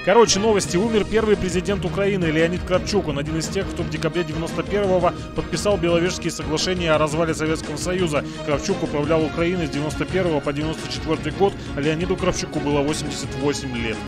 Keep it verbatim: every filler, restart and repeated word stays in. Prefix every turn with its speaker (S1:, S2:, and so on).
S1: Короче, новости. Умер первый президент Украины Леонид Кравчук. Он один из тех, кто в декабре девяносто первого подписал Беловежские соглашения о развале Советского Союза. Кравчук управлял Украиной с девяносто первого по девяносто четвёртый год, а Леониду Кравчуку было восемьдесят восемь лет.